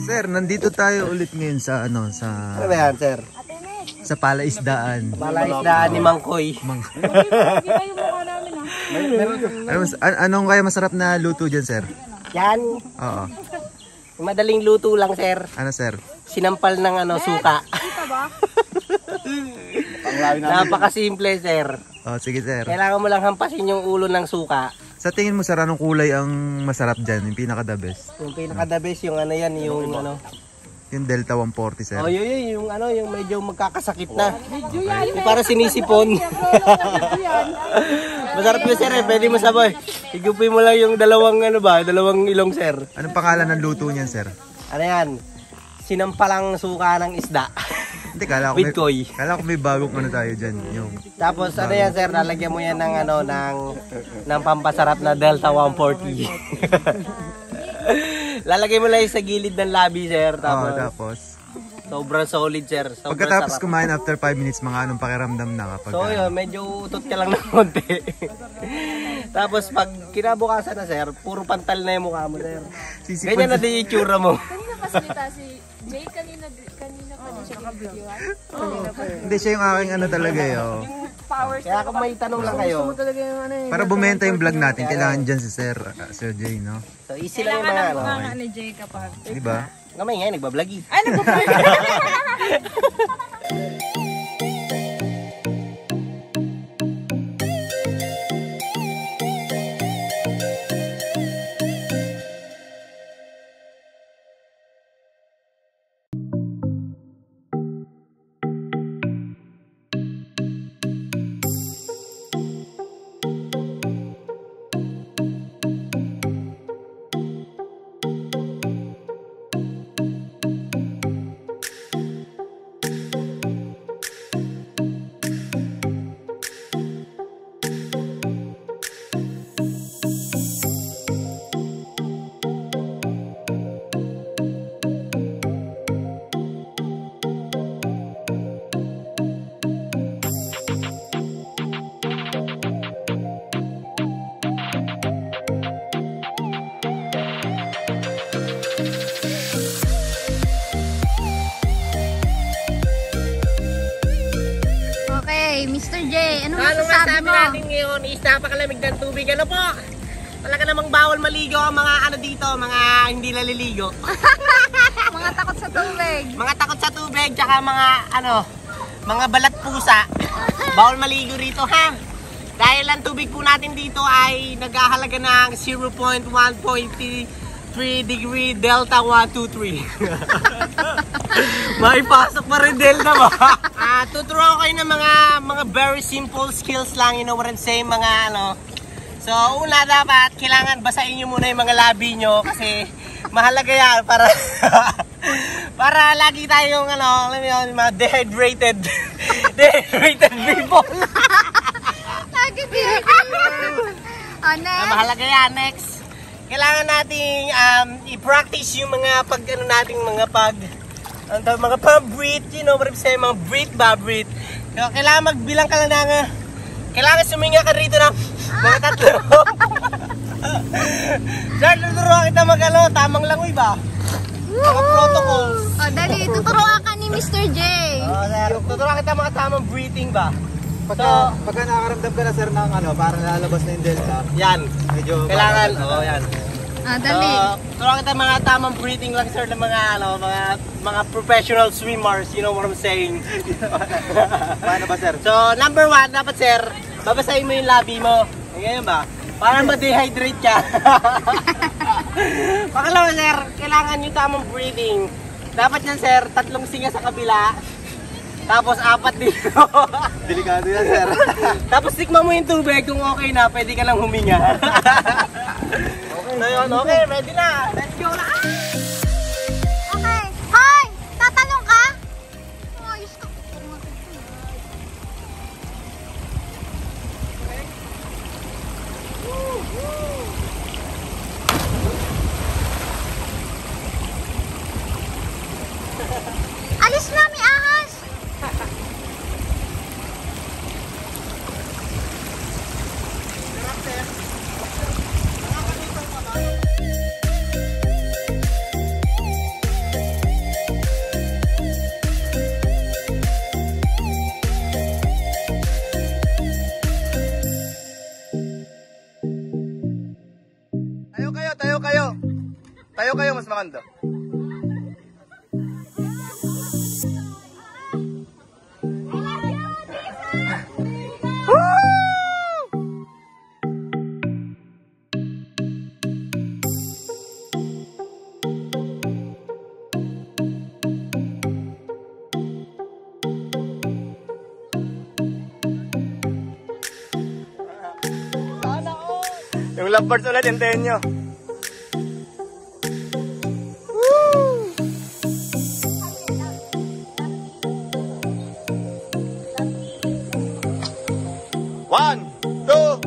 Sir, nandito tayo ulit ngayon sa ano sa Ano yan, sir? Sa palaisdaan. Palaisdaan ni Mangkoy. Anong kaya masarap na luto diyan, sir? Yan. Oo. Madaling luto lang, sir. Ano, sir? Sinampal ng suka. Kita ba? Napakasimple, sir. Oh, sige, sir. Kailangan mo lang hampasin yung ulo ng suka. Sa tingin mo, sir, anong kulay ang masarap dyan? Yung pinaka-the best? Yung pinaka-the best, yung ano yan, yung ano. Yung Delta 140, sir. Oh, yung ano, yung medyo magkakasakit na. Yung para sinisipon. Masarap yun, sir, eh. Pwede mo sabay. Higupin mo lang yung dalawang ilong, sir. Anong pangalan ng luto niyan, sir? Ano yan? Sinampalang suka ng isda. Hindi, kala ko may bagong ano tayo dyan. Yung tapos ano yan, sir, lalagyan mo yan ng ano, ng pampasarap na Delta 140. Lalagay mo lang sa gilid ng labi, sir. Tapos sobrang solid, sir. Sobrang pagkatapos sarap. kumain after 5 minutes, mga anong pakiramdam na kapag... So yun, medyo utot ka lang ng konti. Tapos pag kinabukasan na, sir, puro pantal na yung mukha mo, sir. Ganyan na din yung itsura mo. Kanina kasalita si Jay, kanina pa din siya naka-videoan. Hindi, siya yung aking ano talaga eh. Oh. Powers. Kaya kung may tanong lang kayo, Para bumenta yung vlog natin, kailangan dyan si Sir Jay, no? so easy lang yung mga ano. Kailangan nga ni Jay kapag. Diba? Kamay nga, nagbablog eh. Ay, nag-vlog! Mr. J, ano masasabi mo? Natin ngayon is napakalamig ng tubig. Ano po? Talaga namang bawal maligo ang mga ano dito, mga hindi naliligo. Mga takot sa tubig. Mga takot sa tubig, tsaka mga ano, mga balat pusa. Bawal maligo rito, ha? Dahil ang tubig po natin dito ay naghahalaga ng 0.1.3 degree Delta 123. May pasok pa rin Delta ba? Tuturuan ko kayo ng mga very simple skills lang, you know what I'm saying, mga ano. So, una dapat, kailangan basahin nyo muna yung mga labi nyo kasi mahalaga yan para para lagi tayong ano, alam mo yun, mga dehydrated people. Lagi dehydrated. Next. Mahalaga yan. Next, kailangan nating i-practice yung mga pag ano nating mga pag-breathe, you know what I'm saying, mga breathe. So, kailangan magbilang ka lang ng kailangan suminga ka rito ng mga 3. Sir, tuturuan kita mag-ano, tamang langoy ba? Mga protocols. Dali, tuturuan ka ni Mr. J. Sir, tuturuan kita mga tamang breathing ba? Pagka nakakaramdam ka na, sir, ng ano, para lalabas na yung Delta, Yan. medyo Kailangan, yan. Dali. Turuan kita mga tamang breathing lang, sir, ng mga ano, mga professional swimmers, you know what I'm saying. Paano ba, sir? So, number 1, dapat, sir, babasahin mo yung labi mo. Ngayon ba? Para ma-dehydrate ka. Pangalawa, sir, kailangan yung tamang breathing. Dapat yan, sir, 3 singa sa kabila. Tapos 4 dito. Delikado yan, sir. Tapos tikman mo yung tubig, kung okay na, pwede ka lang huminga. So yun, okay, ready na. Let's go na. Okay. Hoy! Tatanong ka? Ayos ka. Alis na, may ahas! Tayo kayo, mas maganda. Yung lovebirds ulit, hintayin nyo. One, two.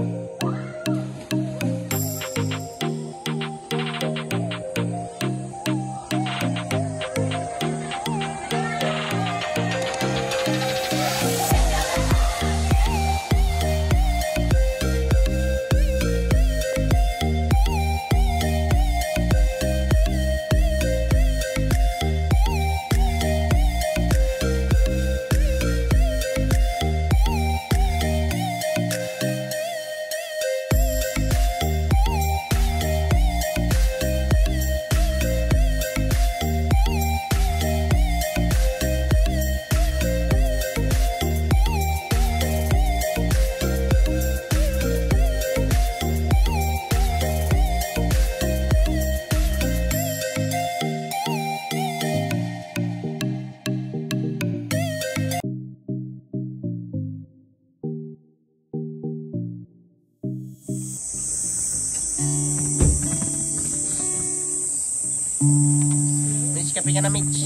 Mitch, kape ka na, Mitch.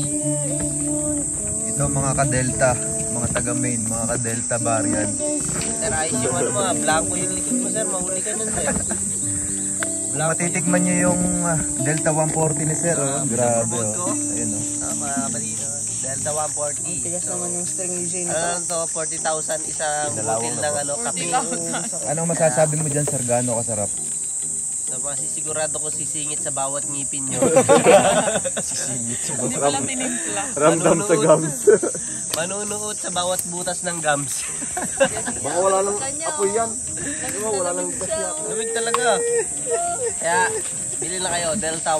Ito mga ka-delta, mga taga-main, mga ka-delta varian. Sir, ayos yung ano mga, blanco yung likod mo, sir. Mahuli ka nun, sir. Kung matitikman nyo yung Delta 140 ni sir, grabe oh. Ayun oh. Mga kapatid, Delta 140. Ang tigas naman yung string ni Jane. Ano to, 40,000 isang butil ng ano, kape. Anong masasabi mo dyan, sir? Gaano kasarap? So, masisigurado ko sisingit sa bawat ngipin nyo. Sisingit sa Hindi pala tinimpla. Ramdam sa gums. Manunuot sa bawat butas ng gums. Baka wala nang apoy yan. Wala nang gas yan. Lamig talaga. Kaya, bili na kayo, Delta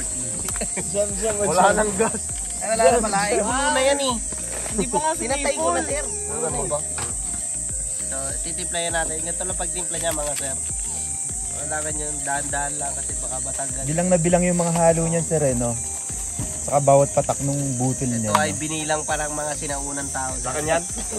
140. Wala nang gas. Ay, wala na pala. Puno na yan eh. Hindi pa nga Pinatay ko na, sinipol. sir. Ano ba? So, titimplayan natin. Ganito lang pagtimpla niya, mga sir. Kailangan yung dahan-dahan lang kasi baka batagan. Bilang na bilang yung mga halo niyan, sir, eh, no? Saka bawat patak nung butil niya. Ito ay binilang parang mga sinaunang tao. Sa kanyan?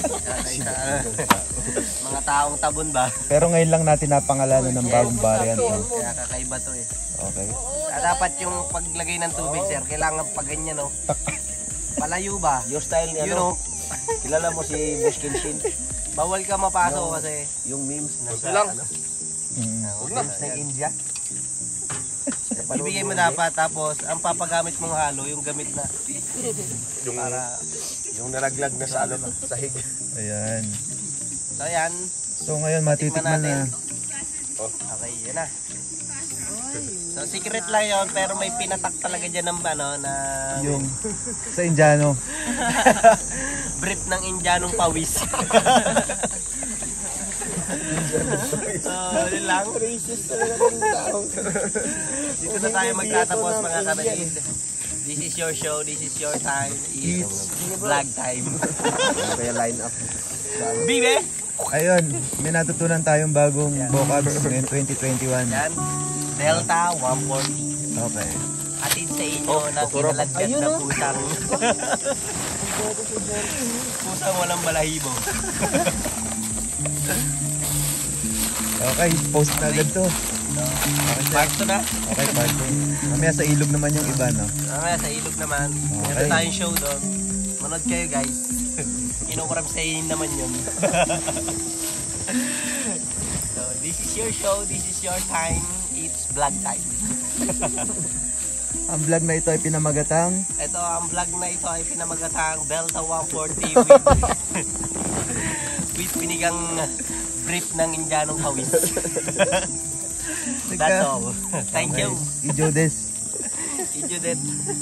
Mga taong tabon ba? Pero ngayon lang natin napangalanan ng bagong variant. No? Kaya kakaiba to eh. Okay. Dapat yung paglagay ng tubig, sir, kailangan pa ganyan, no? Palayo ba? Your style niya, You know, Kilala mo si Bush Kenshin? bawal ka mapasok kasi Yung memes na sa ano? memes ng India. Ibigay mo dapat, tapos ang papagamit mong halo, yung gamit na. Yung, Para, yung naraglag na sa ano, sahig. Ayan. so yan. So ngayon matitikman na. Okay, yan na. So secret lang yon, pero may pinatak talaga dyan ng ano, na Yung sa Indiano. brief ng Indianong pawis. So, yun lang. Racist talaga ng tao. Dito na tayo magtatapos, mga kapatid. This is your show, this is your time. It's vlog time. Kaya line up. Bibe! Ayun, may natutunan tayong bagong vocabs ngayon 2021. Yan, Delta 140. Okay. Atid sa inyo ng kinalagyan na pusang. Pusang walang balahibo. Okay, post na agad to. Part 2 na. Okay, part 2. Mamaya sa ilog naman yung iba, no? Mamaya sa ilog naman. Okay. Meron tayong show doon. Manood kayo, guys. Inukuram sa inyo naman yun. So, this is your show, this is your time. It's vlog time. Ang vlog na ito ay pinamagatang Ito, ang vlog na ito ay pinamagatang Delta 140 with pinigang brief ng Indianong pawis. That's all. Thank you. Ijodes. Ijudet.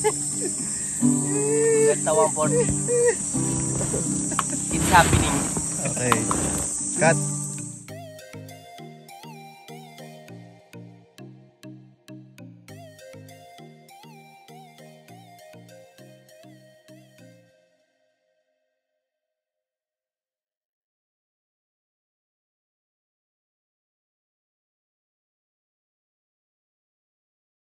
Delta 140. It's happening. Okay. Cut.